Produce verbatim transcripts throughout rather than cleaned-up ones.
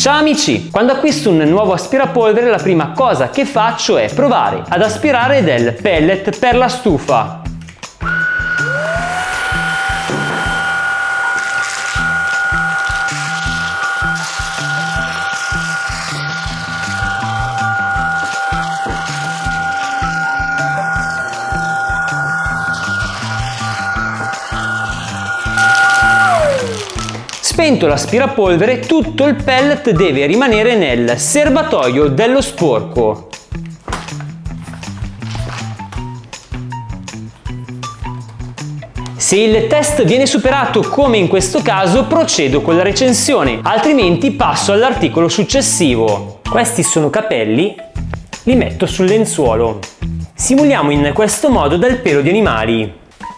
Ciao amici! Quando acquisto un nuovo aspirapolvere la prima cosa che faccio è provare ad aspirare del pellet per la stufa. Spento l'aspirapolvere, tutto il pellet deve rimanere nel serbatoio dello sporco. Se il test viene superato come in questo caso, procedo con la recensione, altrimenti passo all'articolo successivo. Questi sono capelli, li metto sul lenzuolo. Simuliamo in questo modo del pelo di animali.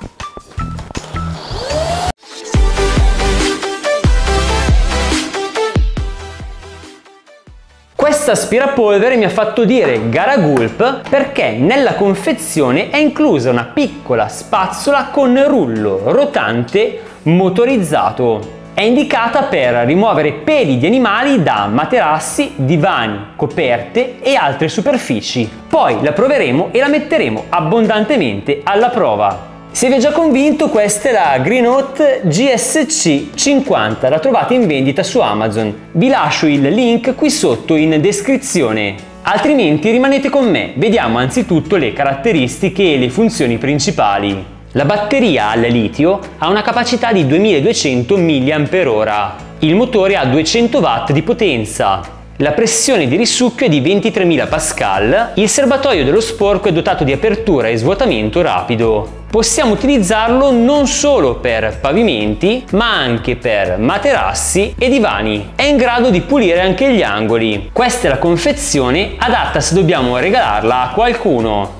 Questo aspirapolvere mi ha fatto dire gara gulp perché nella confezione è inclusa una piccola spazzola con rullo rotante motorizzato. È indicata per rimuovere peli di animali da materassi, divani, coperte e altre superfici. Poi la proveremo e la metteremo abbondantemente alla prova. Se vi è già convinto, questa è la Greenote G S C cinquanta, la trovate in vendita su Amazon. Vi lascio il link qui sotto in descrizione. Altrimenti rimanete con me, vediamo anzitutto le caratteristiche e le funzioni principali. La batteria al litio ha una capacità di duemiladuecento milliamperi ora. Il motore ha duecento watt di potenza. La pressione di risucchio è di ventitremila pascal. Il serbatoio dello sporco è dotato di apertura e svuotamento rapido. Possiamo utilizzarlo non solo per pavimenti, ma anche per materassi e divani. È in grado di pulire anche gli angoli. Questa è la confezione adatta se dobbiamo regalarla a qualcuno.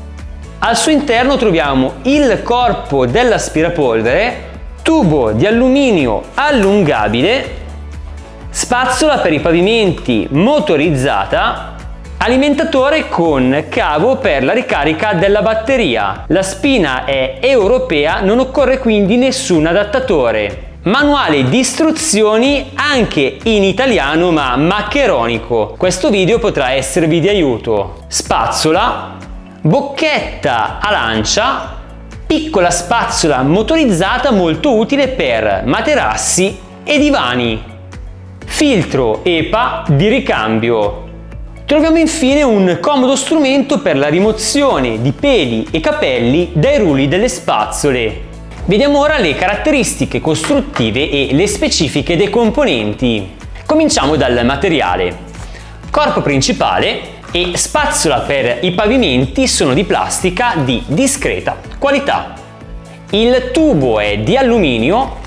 Al suo interno troviamo il corpo dell'aspirapolvere, tubo di alluminio allungabile, spazzola per i pavimenti motorizzata, alimentatore con cavo per la ricarica della batteria. La spina è europea, non occorre quindi nessun adattatore. Manuale di istruzioni anche in italiano ma maccheronico. Questo video potrà esservi di aiuto. Spazzola, bocchetta a lancia, piccola spazzola motorizzata molto utile per materassi e divani. Filtro E P A di ricambio. Troviamo infine un comodo strumento per la rimozione di peli e capelli dai rulli delle spazzole. Vediamo ora le caratteristiche costruttive e le specifiche dei componenti. Cominciamo dal materiale. Corpo principale e spazzola per i pavimenti sono di plastica di discreta qualità. Il tubo è di alluminio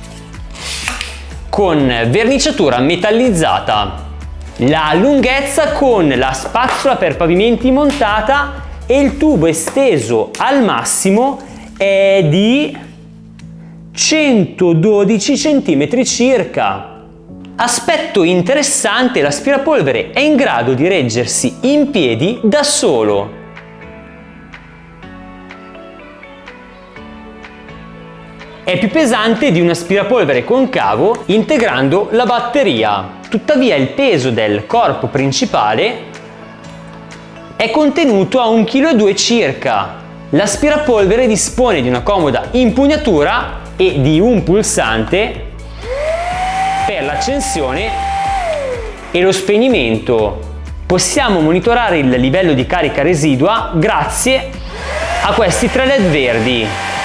con verniciatura metallizzata. La lunghezza con la spazzola per pavimenti montata e il tubo esteso al massimo è di centododici centimetri circa. Aspetto interessante, l'aspirapolvere è in grado di reggersi in piedi da solo. È più pesante di un aspirapolvere con cavo integrando la batteria. Tuttavia il peso del corpo principale è contenuto a un virgola due chili circa. L'aspirapolvere dispone di una comoda impugnatura e di un pulsante per l'accensione e lo spegnimento. Possiamo monitorare il livello di carica residua grazie a questi tre led verdi.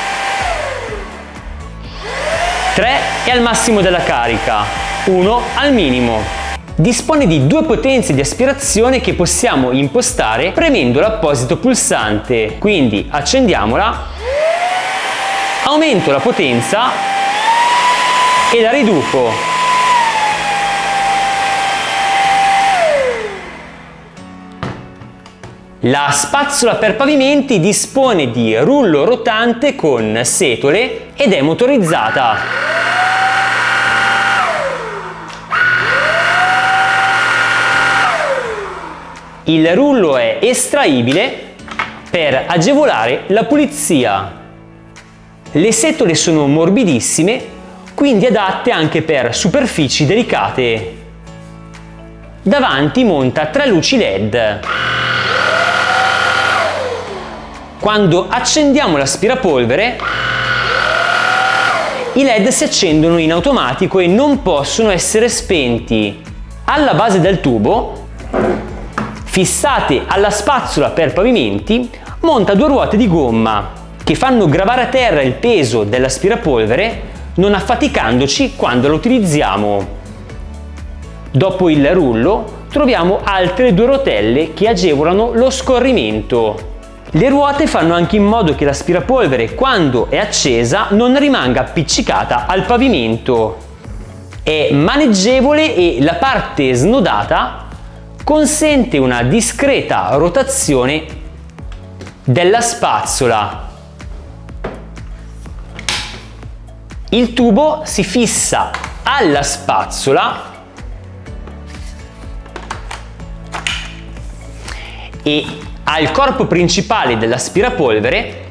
tre è al massimo della carica, uno al minimo. Dispone di due potenze di aspirazione che possiamo impostare premendo l'apposito pulsante. Quindi accendiamola, aumento la potenza e la riduco. La spazzola per pavimenti dispone di rullo rotante con setole ed è motorizzata. Il rullo è estraibile per agevolare la pulizia. Le setole sono morbidissime, quindi adatte anche per superfici delicate. Davanti monta tre luci L E D. Quando accendiamo l'aspirapolvere, i L E D si accendono in automatico e non possono essere spenti. Alla base del tubo, fissate alla spazzola per pavimenti, monta due ruote di gomma che fanno gravare a terra il peso dell'aspirapolvere, non affaticandoci quando lo utilizziamo. Dopo il rullo troviamo altre due rotelle che agevolano lo scorrimento. Le ruote fanno anche in modo che l'aspirapolvere, quando è accesa, non rimanga appiccicata al pavimento. È maneggevole e la parte snodata consente una discreta rotazione della spazzola. Il tubo si fissa alla spazzola e al corpo principale dell'aspirapolvere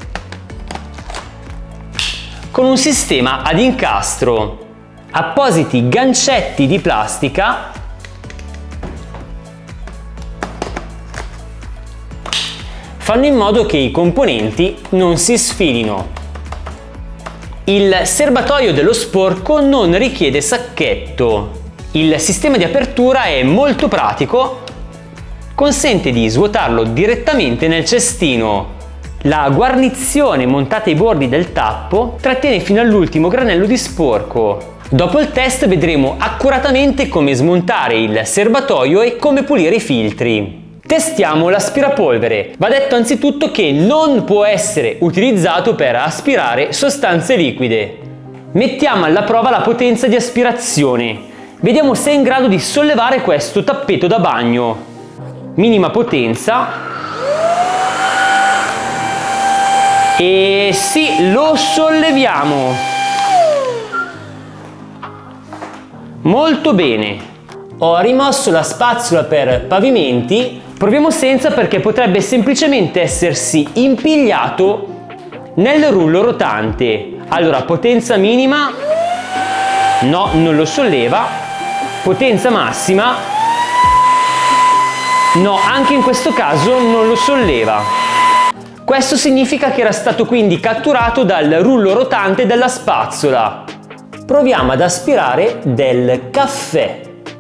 con un sistema ad incastro. Appositi gancetti di plastica fanno in modo che i componenti non si sfilino. Il serbatoio dello sporco non richiede sacchetto. Il sistema di apertura è molto pratico, consente di svuotarlo direttamente nel cestino. La guarnizione montata ai bordi del tappo trattiene fino all'ultimo granello di sporco. Dopo il test vedremo accuratamente come smontare il serbatoio e come pulire i filtri. Testiamo l'aspirapolvere. Va detto anzitutto che non può essere utilizzato per aspirare sostanze liquide. Mettiamo alla prova la potenza di aspirazione. Vediamo se è in grado di sollevare questo tappeto da bagno. Minima potenza. E sì, lo solleviamo. Molto bene. Ho rimosso la spazzola per pavimenti. Proviamo senza, perché potrebbe semplicemente essersi impigliato nel rullo rotante. Allora, potenza minima. No, non lo solleva. Potenza massima. No, anche in questo caso non lo solleva. Questo significa che era stato quindi catturato dal rullo rotante della spazzola. Proviamo ad aspirare del caffè.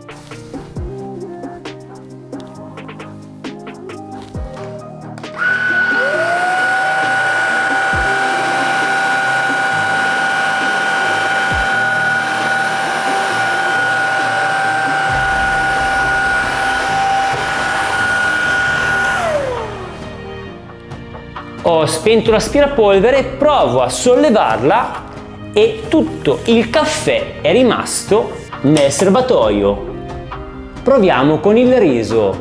Ho spento l'aspirapolvere, provo a sollevarla e tutto il caffè è rimasto nel serbatoio. Proviamo con il riso.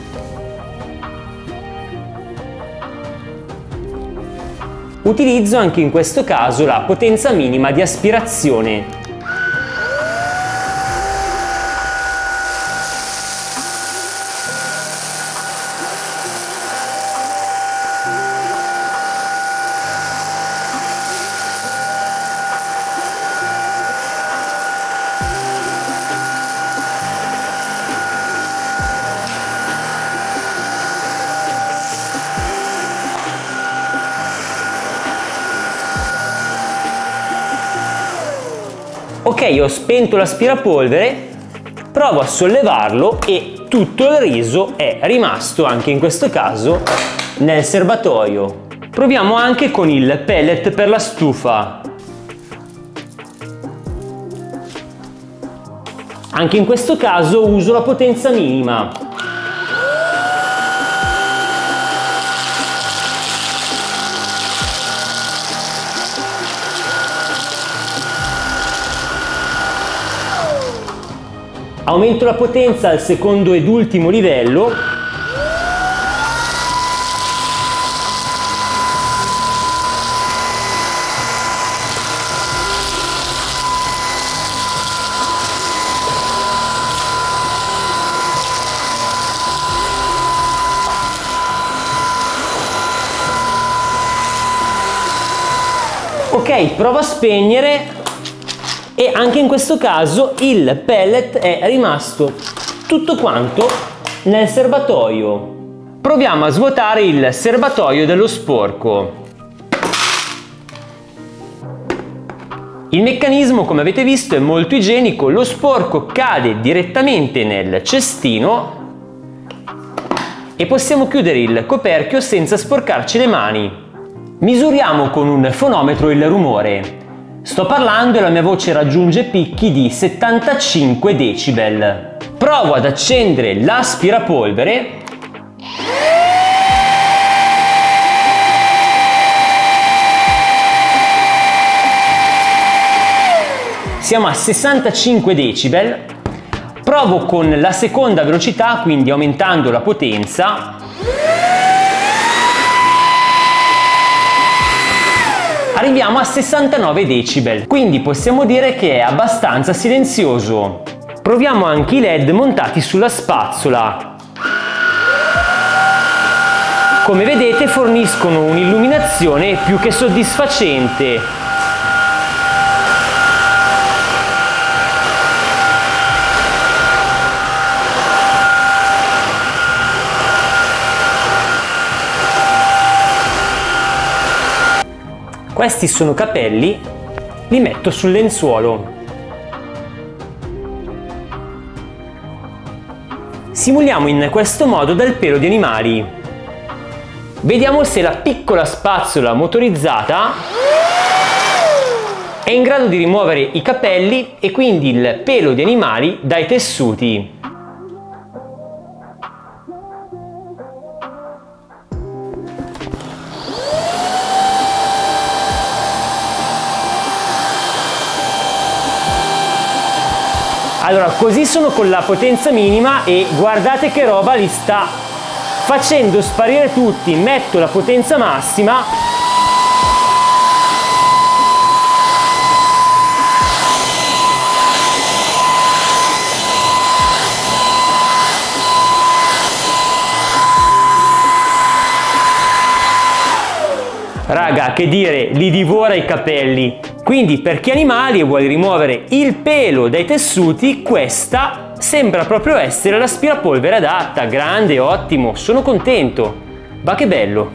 Utilizzo anche in questo caso la potenza minima di aspirazione. Ok, ho spento l'aspirapolvere, provo a sollevarlo e tutto il riso è rimasto anche in questo caso nel serbatoio. Proviamo anche con il pellet per la stufa. Anche in questo caso uso la potenza minima. Aumento la potenza al secondo ed ultimo livello. Ok, provo a spegnere. E anche in questo caso il pellet è rimasto tutto quanto nel serbatoio. Proviamo a svuotare il serbatoio dello sporco. Il meccanismo, come avete visto, è molto igienico, lo sporco cade direttamente nel cestino e possiamo chiudere il coperchio senza sporcarci le mani. Misuriamo con un fonometro il rumore. Sto parlando e la mia voce raggiunge picchi di settantacinque decibel. Provo ad accendere l'aspirapolvere. Siamo a sessantacinque decibel. Provo con la seconda velocità, quindi aumentando la potenza. Arriviamo a sessantanove decibel, quindi possiamo dire che è abbastanza silenzioso. Proviamo anche i led montati sulla spazzola. Come vedete forniscono un'illuminazione più che soddisfacente. Questi sono capelli, li metto sul lenzuolo. Simuliamo in questo modo del pelo di animali. Vediamo se la piccola spazzola motorizzata è in grado di rimuovere i capelli e quindi il pelo di animali dai tessuti. Allora, così sono con la potenza minima e guardate che roba, li sta facendo sparire tutti. Metto la potenza massima. Raga, che dire, li divora i capelli. Quindi per chi ha animali e vuole rimuovere il pelo dai tessuti, questa sembra proprio essere l'aspirapolvere adatta. Grande, ottimo, sono contento. Ma che bello.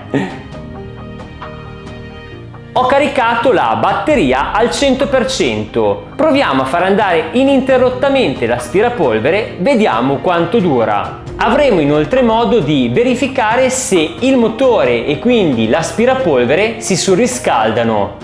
Ho caricato la batteria al cento per cento. Proviamo a far andare ininterrottamente l'aspirapolvere, vediamo quanto dura. Avremo inoltre modo di verificare se il motore e quindi l'aspirapolvere si surriscaldano.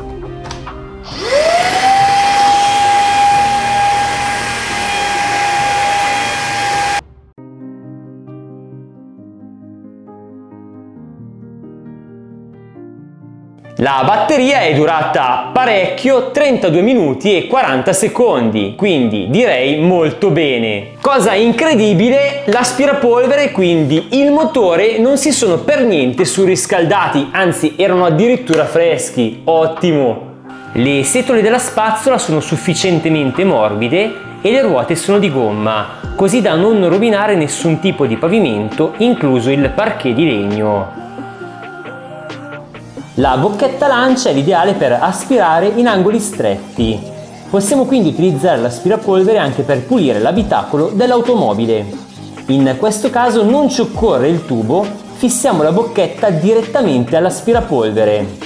La batteria è durata parecchio, trentadue minuti e quaranta secondi, quindi direi molto bene. Cosa incredibile, l'aspirapolvere e quindi il motore non si sono per niente surriscaldati, anzi erano addirittura freschi, ottimo. Le setole della spazzola sono sufficientemente morbide e le ruote sono di gomma, così da non rovinare nessun tipo di pavimento, incluso il parquet di legno. La bocchetta lancia è l'ideale per aspirare in angoli stretti. Possiamo quindi utilizzare l'aspirapolvere anche per pulire l'abitacolo dell'automobile. In questo caso non ci occorre il tubo, fissiamo la bocchetta direttamente all'aspirapolvere.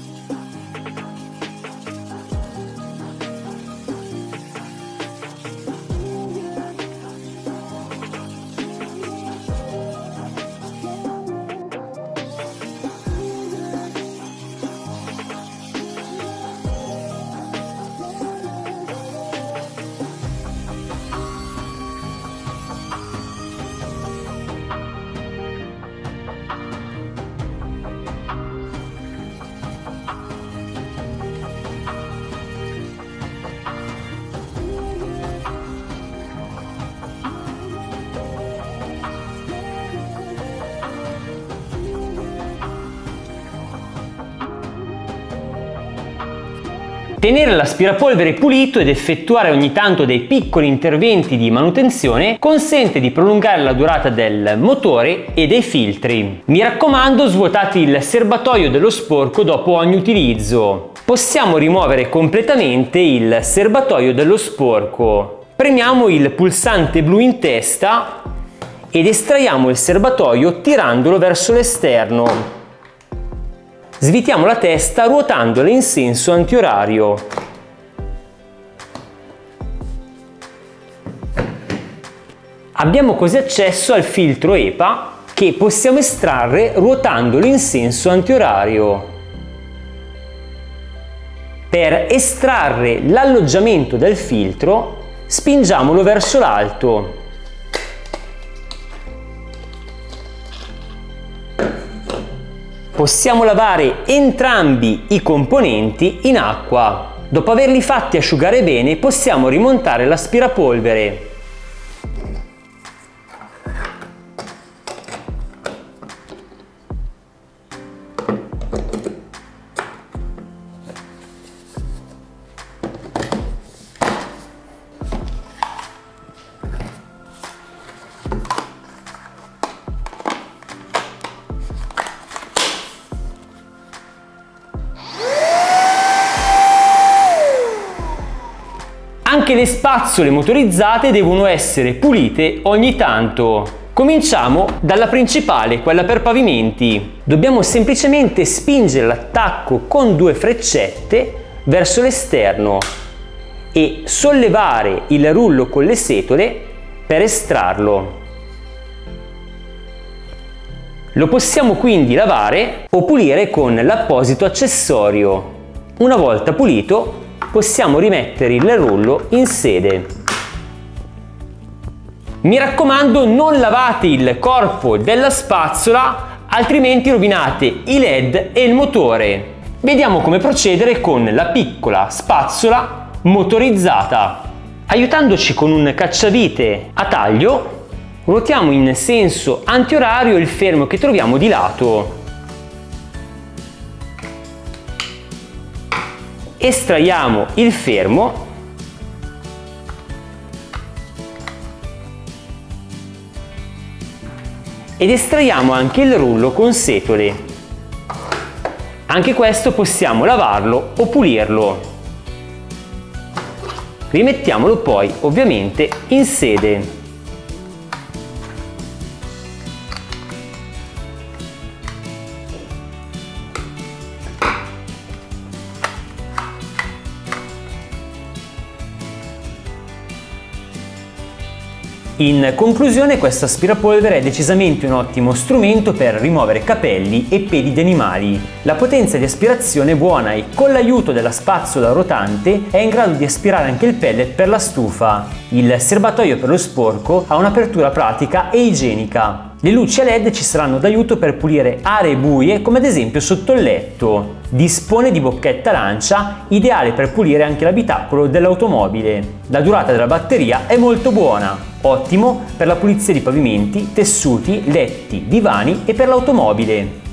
Tenere l'aspirapolvere pulito ed effettuare ogni tanto dei piccoli interventi di manutenzione consente di prolungare la durata del motore e dei filtri. Mi raccomando, svuotate il serbatoio dello sporco dopo ogni utilizzo. Possiamo rimuovere completamente il serbatoio dello sporco. Premiamo il pulsante blu in testa ed estraiamo il serbatoio tirandolo verso l'esterno. Svitiamo la testa ruotandola in senso antiorario. Abbiamo così accesso al filtro E P A che possiamo estrarre ruotandolo in senso antiorario. Per estrarre l'alloggiamento del filtro, spingiamolo verso l'alto. Possiamo lavare entrambi i componenti in acqua. Dopo averli fatti asciugare bene, possiamo rimontare l'aspirapolvere. Anche le spazzole motorizzate devono essere pulite ogni tanto. Cominciamo dalla principale, quella per pavimenti. Dobbiamo semplicemente spingere l'attacco con due freccette verso l'esterno e sollevare il rullo con le setole per estrarlo. Lo possiamo quindi lavare o pulire con l'apposito accessorio. Una volta pulito, possiamo rimettere il rullo in sede. Mi raccomando, non lavate il corpo della spazzola, altrimenti rovinate i led e il motore. Vediamo come procedere con la piccola spazzola motorizzata. Aiutandoci con un cacciavite a taglio, ruotiamo in senso antiorario il fermo che troviamo di lato. Estraiamo il fermo ed estraiamo anche il rullo con setole. Anche questo possiamo lavarlo o pulirlo. Rimettiamolo poi ovviamente in sede. In conclusione, questo aspirapolvere è decisamente un ottimo strumento per rimuovere capelli e peli di animali. La potenza di aspirazione è buona e con l'aiuto della spazzola rotante è in grado di aspirare anche il pellet per la stufa. Il serbatoio per lo sporco ha un'apertura pratica e igienica. Le luci a led ci saranno d'aiuto per pulire aree buie come ad esempio sotto il letto. Dispone di bocchetta lancia, ideale per pulire anche l'abitacolo dell'automobile. La durata della batteria è molto buona, ottimo per la pulizia di pavimenti, tessuti, letti, divani e per l'automobile.